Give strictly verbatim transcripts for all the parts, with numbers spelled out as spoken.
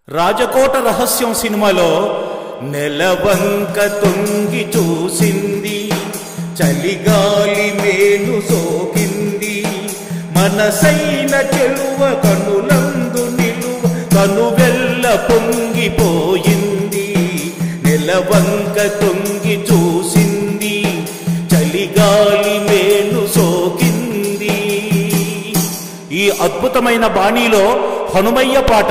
రాజకోట రహస్యం సినిమాలో నెలవంక తొంగి చూసింది, చలిగాలి మేలు సోకింది, మనసైన చెలువ కనులందు నిలువ కనువెల్ల పొంగిపోయింది. నెలవంక తొంగి చూసింది, చలిగాలి మేలు సోకింది. ఈ అద్భుతమైన బాణీలో హనుమయ్య పాట.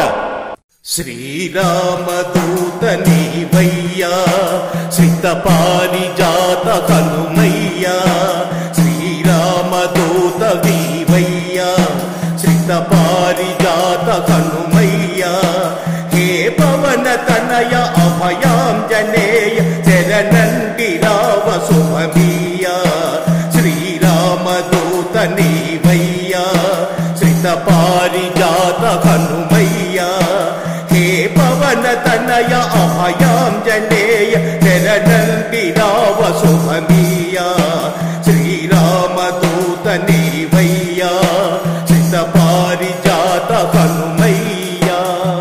శ్రీరామదూత నీవయ్యా, శ్రితపారిజాత హనుమయ్యా, శ్రీరామదూత నీవయ్యా, శ్రితపారిజాత హనుమయ్యా, హే పవన తనయ అభయాంజనేయ శరణంటి రావ శుభమీయా. శ్రీరామదూత నీవయ్యా, శ్రితపారిజాత హనుమయ్యా, హే పవన తనయ అభయాంజనేయ శరణంటి రావ శుభమీయా. శ్రీరామదూత నీవయ్యా, శ్రితపారిజాత హనుమయ్యా.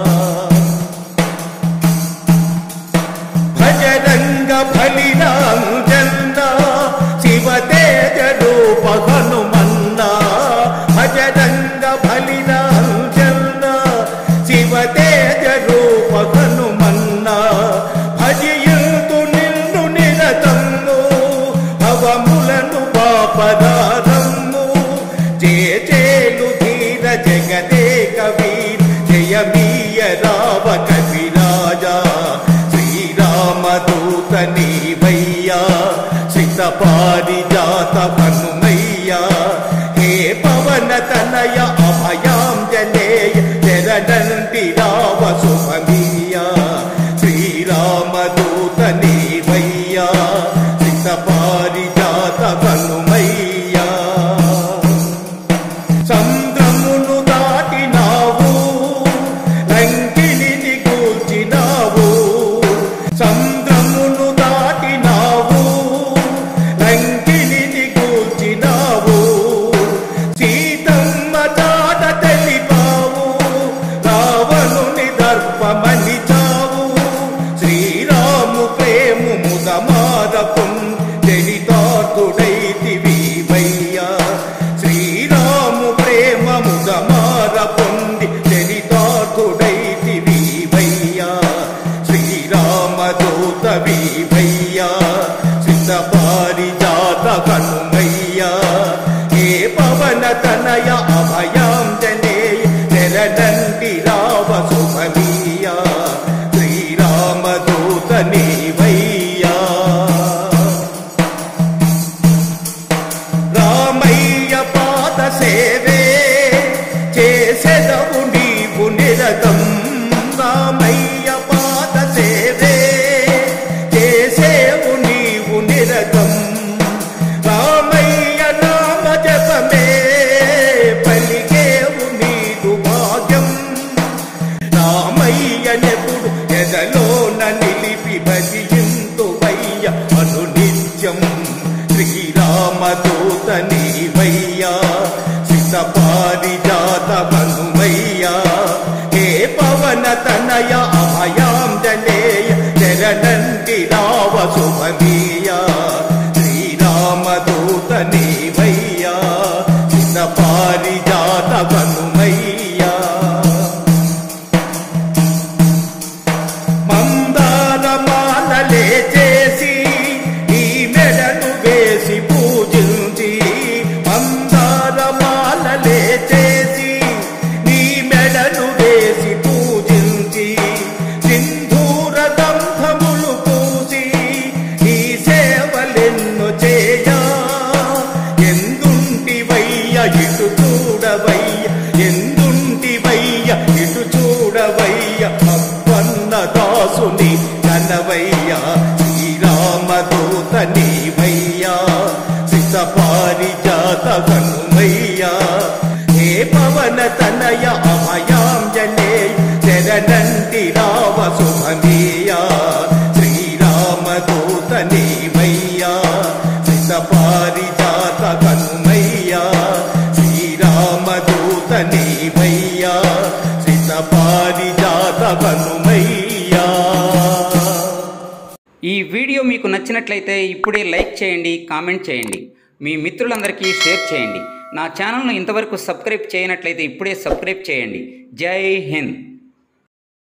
భజరంగ బలిరాంజన్న శివతేజ రూప హనుమన్నా, భజరంగ బలిరాంజన్న శివతేజ రూప హనుమన్నా, భజయంతు నిన్ను నిరతము భవములను పాపదారము. జేచేలు ధీర జగదేక వీర జయమీయ రావ కవిరాజా. శ్రీరామదూత నీవయ్యా, శ్రితపారిజాత హనుమయ్యా, హే పవన తనయ అభయాంజనేయ శరణంటి రావ శుభమీయా. శ్రీరామదూత నీవయ్యా, శ్రితపారిజాత హనుమయ్యా. సంద్రమును దాటినావు, లంకిని కూల్చినావు, సంద్రమును దాటినావు, లంకిని కూల్చినావు, సీతమ్మ చాట తెలిపావు, రావణుని దర్పమనిచావు. శ్రీరాము ప్రేము ముదమాదపుం చరితార్థుడైతివి వయ్యా. శ్రీరాము ప్రేమ ముదమార పొంది చరితార్థుడైతివి వయ్యా. శ్రీరామదూత వీవయ్యా, శ్రితపారిజాత హనుమయ్యా, హే పవన తనయ అభయాంజనేయ శరణంటి రావ శుభమీయా. శ్రీరామదూత నీవయ్యా. రామయ్య పాద సేవే చేసెదవు నీవు నిరతం, రామయ్య పాద సేవే చేసేవు నీవు నిరతం. రామయ్య నామ జపమే పలికేవు నీదు భాగ్యం. రామయ్య నెప్పుడు ఎదలోన నిలిపి భజింతు వయ్య అనునిత్యం. శ్రీరామదూత నీవయ్యా, శ్రితపారిజాత హనుమయ్యా, హే పవన తనయ అభయాంజనేయ శరణంటి రావ శుభమీయా. శ్రీరామదూత నీవయ్యా, శ్రితపారిజాత హనుమయ్యా. మందార మాలలే చేసి ఈ మెడను వేసి పూజించి, మందార మాలలే చేసి నీ మెడను వేసి పూజించి, సింధూర దంభములు పూసి నీ సేవలెన్నో చేయా. ఎందుంటివయ్య ఇటు చూడవయ్య, ఎందుంటివయ్య ఇటు చూడవయ్య, అప్పన్న దాసుని కనవయ్య. శ్రీరామదూత నీవయ్యా, శ్రితపారిజాత హనుమయ్యా, హే పవన తనయ అభయాంజనేయ శరణంటి రావ శుభమీయా. శ్రీరామదూత నీవయ్యా, శ్రితపారిజాత హనుమయ్యా, శ్రీరామదూత నీవయ్యా, శ్రితపారిజాత హనుమయ్యా. ఈ వీడియో మీకు నచ్చినట్లయితే ఇప్పుడే లైక్ చేయండి, కామెంట్ చేయండి, మీ మిత్రులందరికీ షేర్ చేయండి. నా ఛానల్ను ఇంతవరకు సబ్స్క్రైబ్ చేయనట్లయితే ఇప్పుడే సబ్స్క్రైబ్ చేయండి. జై హింద్.